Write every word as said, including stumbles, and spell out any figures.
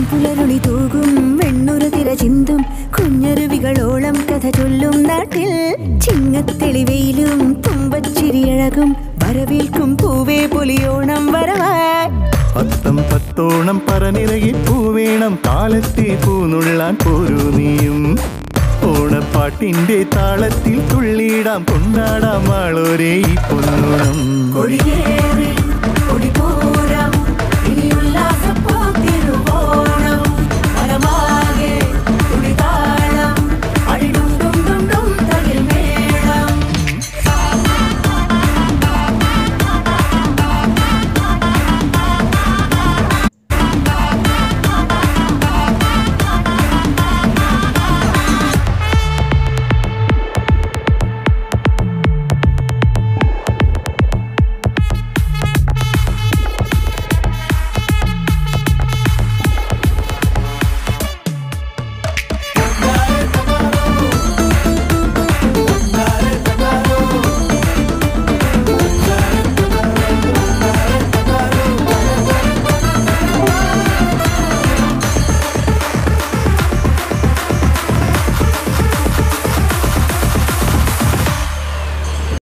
പുലരുളി തൂകും വെണ്ണുര തിര ചിന്തും കുഞ്ഞരുവികളോളം കഥ ചൊല്ലും നാട്ടിൽ ചിങ്ങത്തെളിവെയിലും തുമ്പച്ചിരിയഴകും വരവേൽക്കും പൂവേ പൊലിയോണം വരവാൻ പത്തം പത്തോണം പറനിറകി പൂവേണം കാലത്തെ പൂനുള്ളാൻ പോരൂ നീയും ഓണപ്പാട്ടിന്റെ താളത്തിൽ തുള്ളിയിടാം കൊണ്ടാടാം ആളോരേ ഈ പൊന്നോണം.